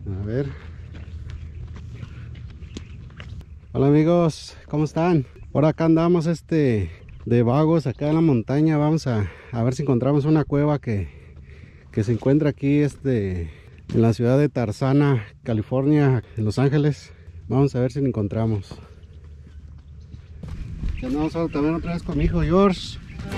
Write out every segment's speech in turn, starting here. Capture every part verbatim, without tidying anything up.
A ver. Hola amigos, ¿cómo están? Por acá andamos este de vagos acá en la montaña. Vamos a, a ver si encontramos una cueva que, que se encuentra aquí este, en la ciudad de Tarzana, California, en Los Ángeles. Vamos a ver si la encontramos. Y andamos ahora también otra vez con mi hijo George.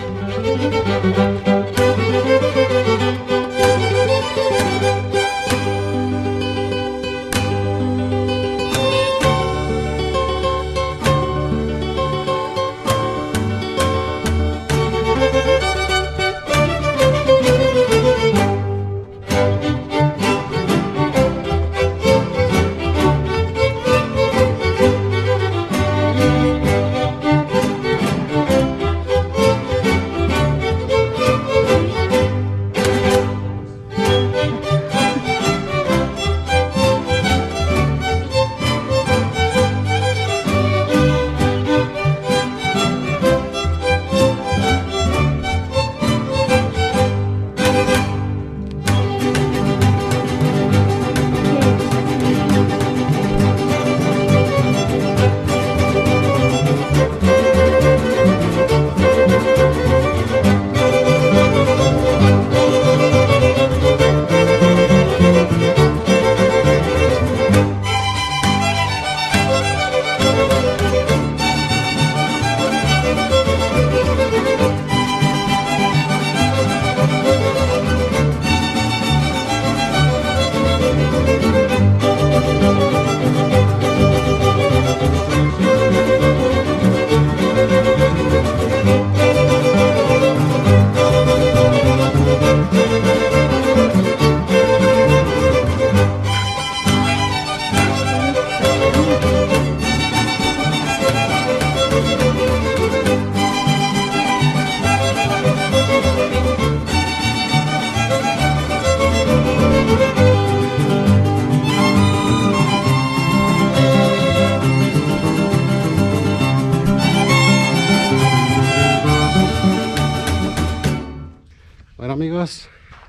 Bueno amigos,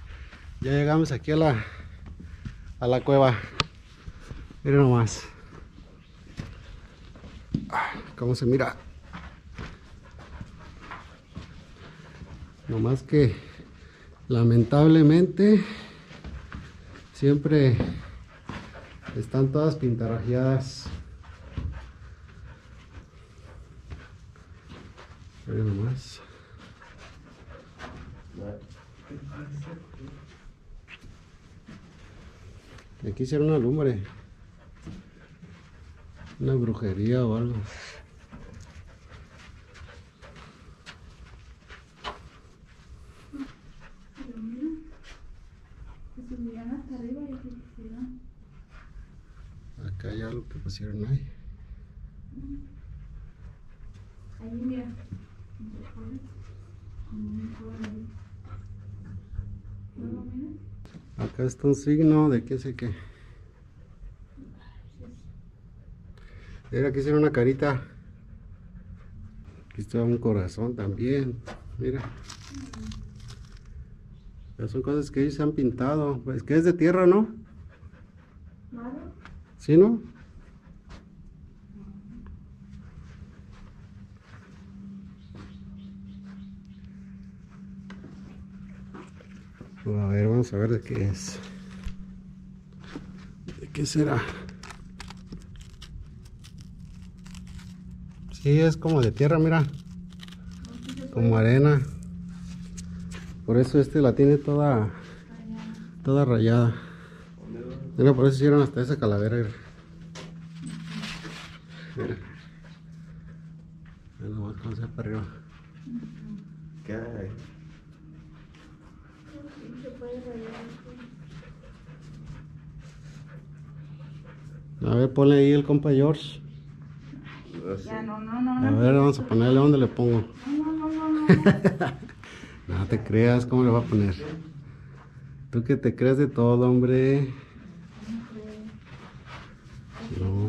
ya llegamos aquí a la a la cueva. Miren nomás cómo se mira. Nomás que lamentablemente siempre están todas pintarrajeadas. Miren nomás. Aquí hicieron una lumbre, una brujería o algo. Acá hay algo que pusieron ahí. Ahí mira. Acá está un signo de qué sé qué. Mira, aquí hicieron una carita. Aquí está un corazón también. Mira. Pero son cosas que ellos se han pintado. Pues que es de tierra, ¿no? ¿Sí, no? A ver, vamos a ver de qué es. ¿De qué será? Sí, es como de tierra, mira. Como arena. Por eso este la tiene toda toda rayada. Mira, por eso hicieron hasta esa calavera. Mira. Mira nomás cómo se va para arriba. ¿Qué hay? A ver, ponle ahí el compa George. Ya, no, no, no, no. A ver, vamos a ponerle donde le pongo. No, no, no, no. No te creas, ¿cómo le va a poner? Tú que te creas de todo, hombre. No.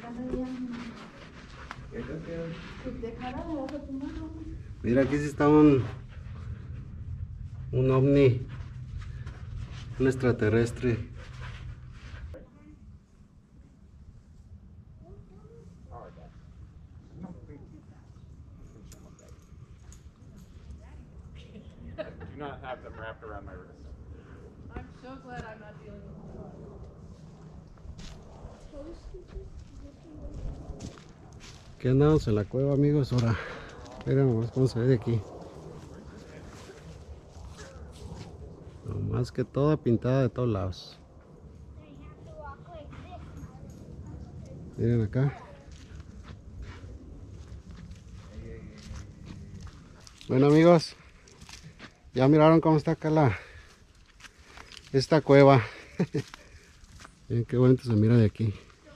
Mira, aquí sí está un un ovni, un extraterrestre. have them wrapped around my wrist. I'm so glad I'm not dealing with Aquí andamos en la cueva, amigos. Ahora, miren cómo se ve de aquí. Más que toda pintada de todos lados. Miren acá. Bueno, amigos, ya miraron cómo está acá la esta cueva. Miren qué bonito se mira de aquí.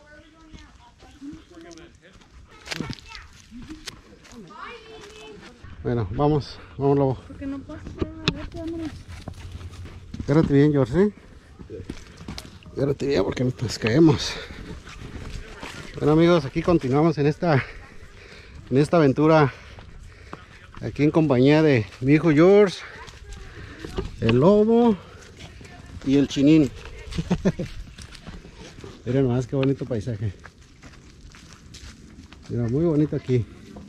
Bueno, vamos, vamos, Lobo. Porque no puedo hacer vámonos. Agárrate bien, George, ¿sí? Agárrate bien porque nos caemos. Bueno, amigos, aquí continuamos en esta en esta aventura, aquí en compañía de mi hijo George, el Lobo y el Chinín. Miren más qué bonito paisaje. Mira, muy bonito aquí.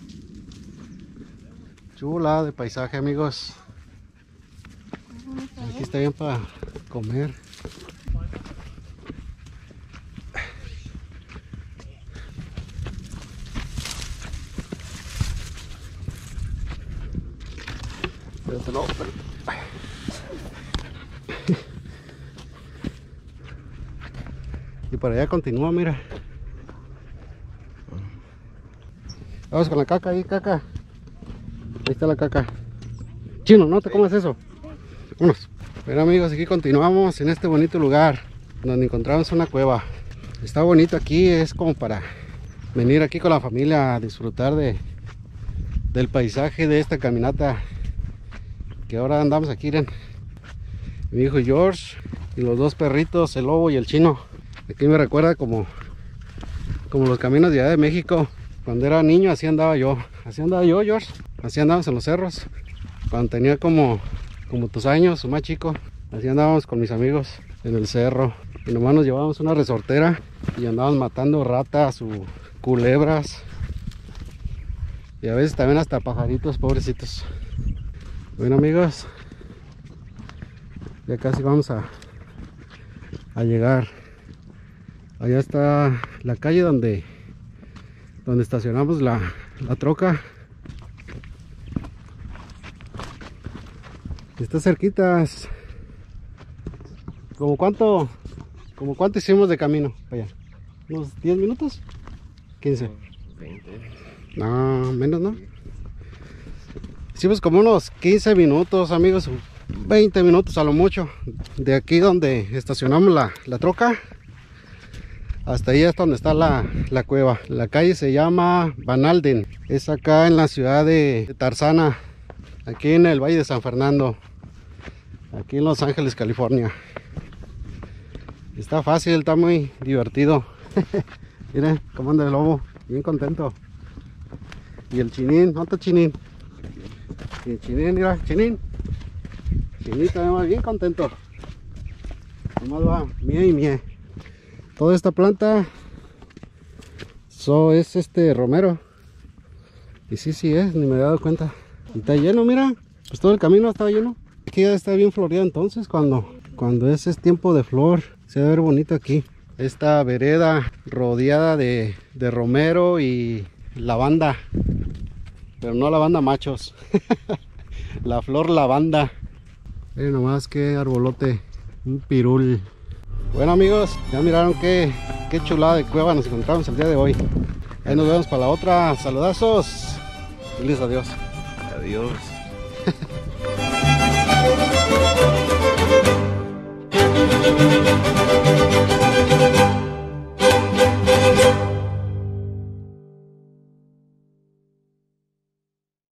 Chula de paisaje, amigos. Aquí está bien para comer. No, pero... Y para allá continúa, mira. Vamos con la caca ahí, caca. Ahí está la caca. Chino, no te comas eso. Vámonos. Bueno, amigos, aquí continuamos en este bonito lugar donde encontramos una cueva. Está bonito aquí, es como para venir aquí con la familia a disfrutar de del paisaje de esta caminata que ahora andamos aquí. Miren, mi hijo George y los dos perritos, el Lobo y el Chino. Aquí me recuerda como como los caminos de allá de México. Cuando era niño así andaba yo, así andaba yo, George, así andábamos en los cerros. Cuando tenía como como tus años o más chico, así andábamos con mis amigos en el cerro. Y nomás nos llevábamos una resortera y andábamos matando ratas o culebras. Y a veces también hasta pajaritos, pobrecitos. Bueno, amigos, ya casi vamos a, a llegar. Allá está la calle donde, donde estacionamos la, la troca. Está cerquitas. ¿Cómo cuánto, como cuánto hicimos de camino para allá? ¿Unos diez minutos? quince. veinte. No, menos, ¿no? Hicimos como unos quince minutos, amigos, veinte minutos a lo mucho. De aquí donde estacionamos la, la troca hasta ahí es donde está la, la cueva. La calle se llama Van Alden. Es acá en la ciudad de Tarzana, aquí en el Valle de San Fernando, aquí en Los Ángeles, California. Está fácil, está muy divertido. Miren cómo anda el Lobo, bien contento. Y el Chinín, ¿dónde está Chinín? Y el Chinín, mira, Chinín. Chinín también va bien contento. Nomás va mie y mie. Toda esta planta so, es este romero. Y sí, sí es, ni me había dado cuenta. Y está lleno, mira. Pues todo el camino estaba lleno. Aquí ya está bien floreado entonces cuando, cuando es, es tiempo de flor. Se va a ver bonito aquí. Esta vereda rodeada de, de romero y lavanda. Pero no lavanda machos. La flor lavanda. Miren nomás qué arbolote. Un pirul. Bueno, amigos, ya miraron qué, qué chulada de cueva nos encontramos el día de hoy. Ahí nos vemos para la otra. Saludazos. Feliz adiós. Adiós.